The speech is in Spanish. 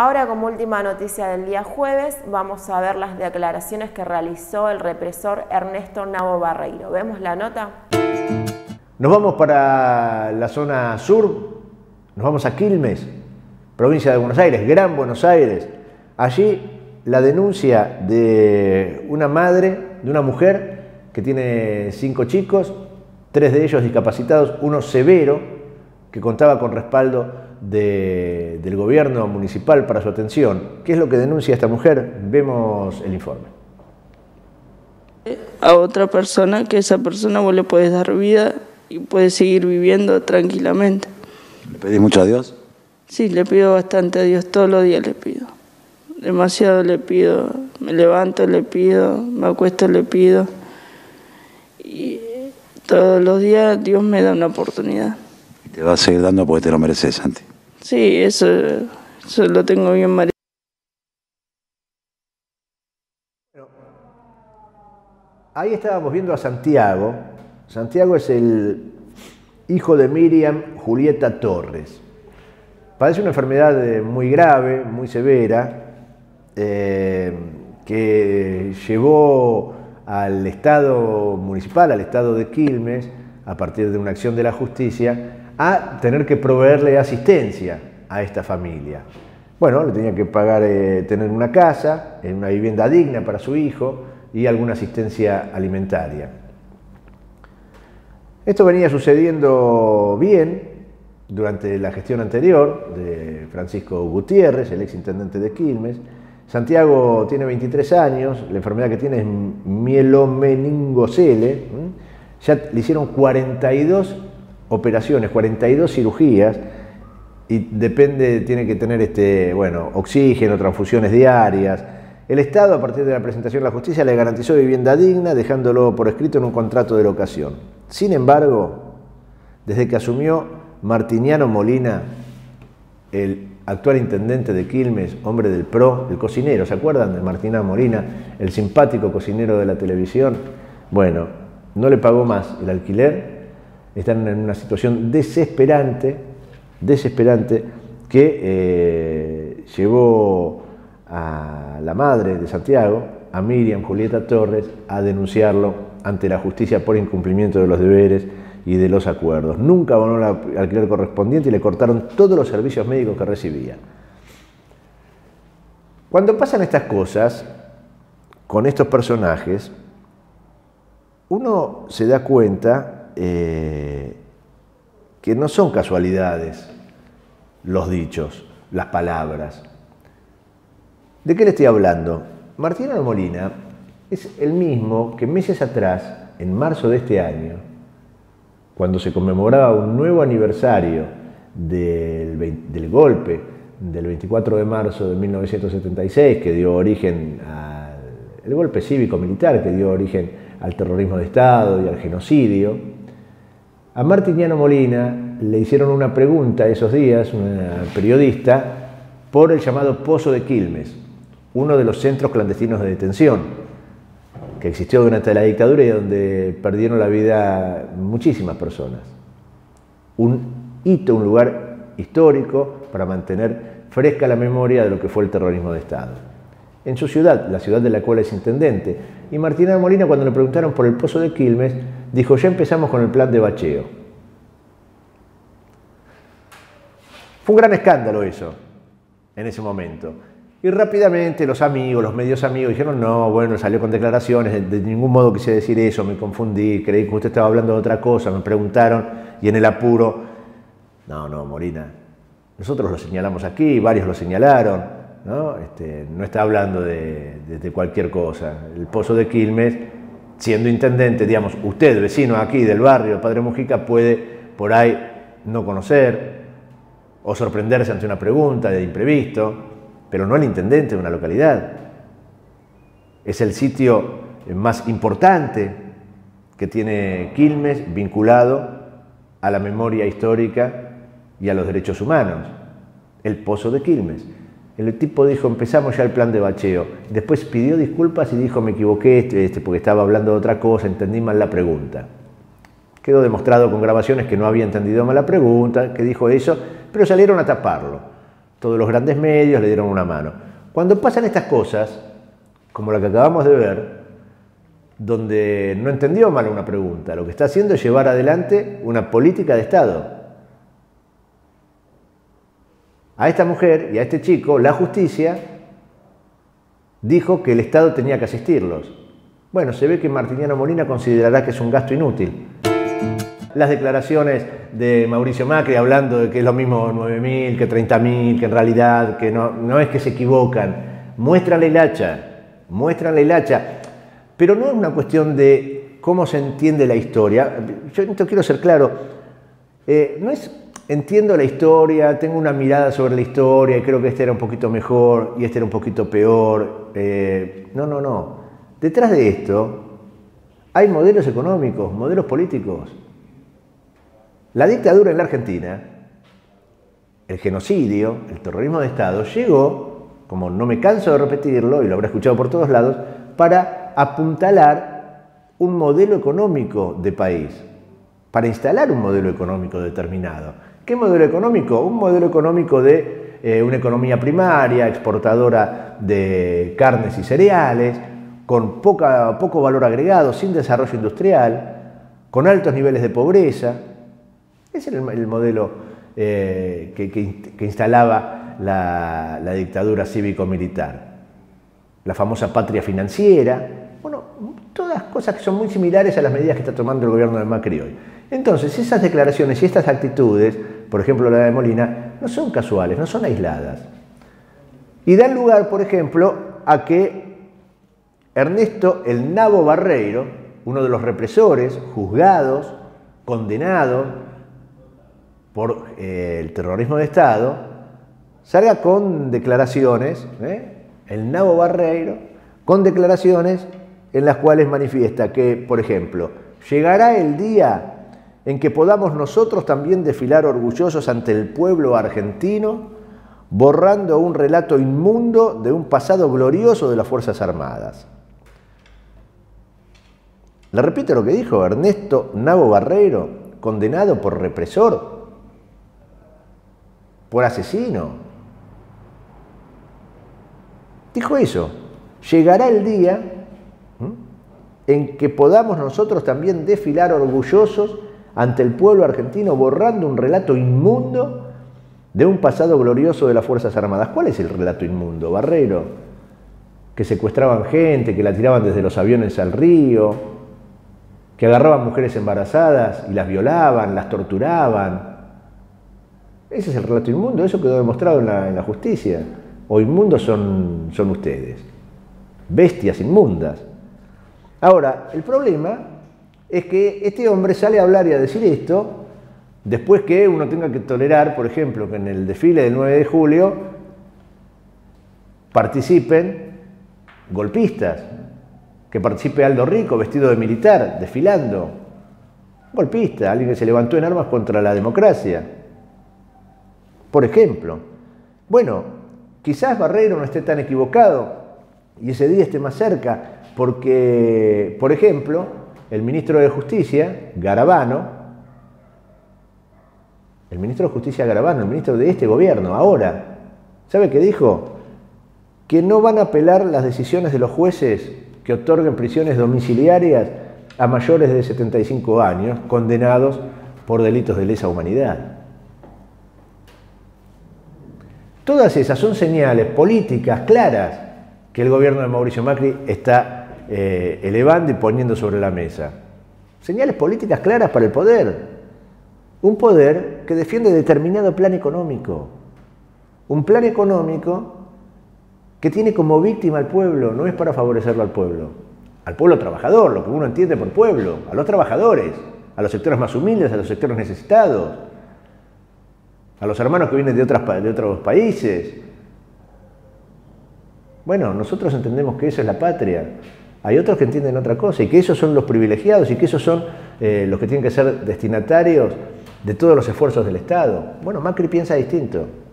Ahora, como última noticia del día jueves, vamos a ver las declaraciones que realizó el represor Ernesto Nabo Barreiro. ¿Vemos la nota? Nos vamos para la zona sur, nos vamos a Quilmes, provincia de Buenos Aires, Gran Buenos Aires. Allí la denuncia de una madre, de una mujer que tiene 5 chicos, 3 de ellos discapacitados, uno severo, que contaba con respaldo del gobierno municipal para su atención. ¿Qué es lo que denuncia esta mujer? Vemos el informe. A otra persona, que esa persona vos le puedes dar vida y puede seguir viviendo tranquilamente. ¿Le pedís mucho a Dios? Sí, le pido bastante a Dios, todos los días le pido. Demasiado le pido, me levanto, le pido, me acuesto, le pido. Y todos los días Dios me da una oportunidad. Y te va a seguir dando porque te lo mereces, Santi. Sí, eso lo tengo bien merecido. Ahí estábamos viendo a Santiago. Santiago es el hijo de Miriam Julieta Torres. Padece una enfermedad muy grave, muy severa, que llevó al Estado municipal, al Estado de Quilmes, a partir de una acción de la justicia, a tener que proveerle asistencia a esta familia. Bueno, le tenía que pagar, tener una casa, una vivienda digna para su hijo y alguna asistencia alimentaria. Esto venía sucediendo bien durante la gestión anterior de Francisco Gutiérrez, el exintendente de Quilmes. Santiago tiene 23 años, la enfermedad que tiene es mielomeningocele. Ya le hicieron 42 operaciones, 42 cirugías, y tiene que tener oxígeno, transfusiones diarias. El Estado, a partir de la presentación de la justicia, le garantizó vivienda digna, dejándolo por escrito en un contrato de locación. Sin embargo, desde que asumió Martiniano Molina, el actual intendente de Quilmes, hombre del PRO, el cocinero, ¿se acuerdan de Martiniano Molina? El simpático cocinero de la televisión. Bueno, no le pagó más el alquiler, están en una situación desesperante que llevó a la madre de Santiago, a Miriam Julieta Torres, a denunciarlo ante la justicia por incumplimiento de los deberes y de los acuerdos. Nunca abonó el alquiler correspondiente y le cortaron todos los servicios médicos que recibía. Cuando pasan estas cosas con estos personajes, uno se da cuenta que no son casualidades los dichos, las palabras. ¿De qué le estoy hablando? Martiniano Molina es el mismo que meses atrás, en marzo de este año, cuando se conmemoraba un nuevo aniversario del golpe del 24 de marzo de 1976, que dio origen al golpe cívico-militar, que dio origen al terrorismo de Estado y al genocidio, a Martiniano Molina le hicieron una pregunta esos días, una periodista, por el llamado Pozo de Quilmes, uno de los centros clandestinos de detención que existió durante la dictadura y donde perdieron la vida muchísimas personas. Un hito, un lugar histórico para mantener fresca la memoria de lo que fue el terrorismo de Estado. En su ciudad, la ciudad de la cual es intendente, y Martiniano Molina, cuando le preguntaron por el Pozo de Quilmes, dijo: ya empezamos con el plan de bacheo. Fue un gran escándalo eso, en ese momento. Y rápidamente los amigos, los medios amigos dijeron: no, bueno, salió con declaraciones, de ningún modo quise decir eso, me confundí, creí que usted estaba hablando de otra cosa, me preguntaron, y en el apuro, no, Molina, nosotros lo señalamos aquí, varios lo señalaron, ¿no? No está hablando de cualquier cosa. El Pozo de Quilmes, siendo intendente, digamos, usted, vecino aquí del barrio Padre Mujica, puede por ahí no conocer o sorprenderse ante una pregunta de imprevisto, pero no el intendente de una localidad. Es el sitio más importante que tiene Quilmes vinculado a la memoria histórica y a los derechos humanos, el Pozo de Quilmes. El tipo dijo: empezamos ya el plan de bacheo. Después pidió disculpas y dijo: me equivoqué porque estaba hablando de otra cosa, entendí mal la pregunta. Quedó demostrado con grabaciones que no había entendido mal la pregunta, que dijo eso, pero salieron a taparlo. Todos los grandes medios le dieron una mano. Cuando pasan estas cosas, como la que acabamos de ver, donde no entendió mal una pregunta, lo que está haciendo es llevar adelante una política de Estado. A esta mujer y a este chico, la justicia dijo que el Estado tenía que asistirlos. Bueno, se ve que Martiniano Molina considerará que es un gasto inútil. Las declaraciones de Mauricio Macri hablando de que es lo mismo 9.000 que 30.000, que en realidad que no es que se equivocan. Muéstrale el hacha. Pero no es una cuestión de cómo se entiende la historia. Yo esto quiero ser claro. No es entiendo la historia, tengo una mirada sobre la historia y creo que este era un poquito mejor y este era un poquito peor. No. Detrás de esto hay modelos económicos, modelos políticos. La dictadura en la Argentina, el genocidio, el terrorismo de Estado, llegó, como no me canso de repetirlo, y lo habrá escuchado por todos lados, para apuntalar un modelo económico de país, para instalar un modelo económico determinado. ¿Qué modelo económico? Un modelo económico de una economía primaria, exportadora de carnes y cereales, con poco valor agregado, sin desarrollo industrial, con altos niveles de pobreza. Ese era el modelo que instalaba la dictadura cívico-militar. La famosa patria financiera. Bueno, todas cosas que son muy similares a las medidas que está tomando el gobierno de Macri hoy. Entonces, esas declaraciones y estas actitudes, por ejemplo la de Molina, no son casuales, no son aisladas. Y dan lugar, por ejemplo, a que Ernesto el Nabo Barreiro, uno de los represores, juzgados, condenado por el terrorismo de Estado, salga con declaraciones, el Nabo Barreiro, con declaraciones en las cuales manifiesta que, por ejemplo, llegará el día en que podamos nosotros también desfilar orgullosos ante el pueblo argentino, borrando un relato inmundo de un pasado glorioso de las Fuerzas Armadas. Le repito lo que dijo Ernesto Nabo Barreiro, condenado por represor, por asesino. Dijo eso, llegará el día en que podamos nosotros también desfilar orgullosos ante el pueblo argentino, borrando un relato inmundo de un pasado glorioso de las Fuerzas Armadas. ¿Cuál es el relato inmundo, Barreiro? Que secuestraban gente, que la tiraban desde los aviones al río, que agarraban mujeres embarazadas y las violaban, las torturaban. Ese es el relato inmundo, eso quedó demostrado en la justicia. O inmundos son ustedes, bestias inmundas. Ahora, el problema es que este hombre sale a hablar y a decir esto después que uno tenga que tolerar, por ejemplo, que en el desfile del 9 de julio participen golpistas, que participe Aldo Rico vestido de militar, desfilando. Golpista, alguien que se levantó en armas contra la democracia, por ejemplo. Bueno, quizás Barreiro no esté tan equivocado y ese día esté más cerca, porque, por ejemplo, el ministro de Justicia, Garabano, el ministro de este gobierno, ahora, ¿sabe qué dijo? Que no van a apelar las decisiones de los jueces que otorguen prisiones domiciliarias a mayores de 75 años condenados por delitos de lesa humanidad. Todas esas son señales políticas claras que el gobierno de Mauricio Macri está elevando y poniendo sobre la mesa. Señales políticas claras para el poder. Un poder que defiende determinado plan económico. Un plan económico que tiene como víctima al pueblo, no es para favorecerlo al pueblo trabajador, lo que uno entiende por pueblo, a los trabajadores, a los sectores más humildes, a los sectores necesitados, a los hermanos que vienen de otros países. Bueno, nosotros entendemos que eso es la patria. Hay otros que entienden otra cosa y que esos son los privilegiados y que esos son los que tienen que ser destinatarios de todos los esfuerzos del Estado. Bueno, Macri piensa distinto.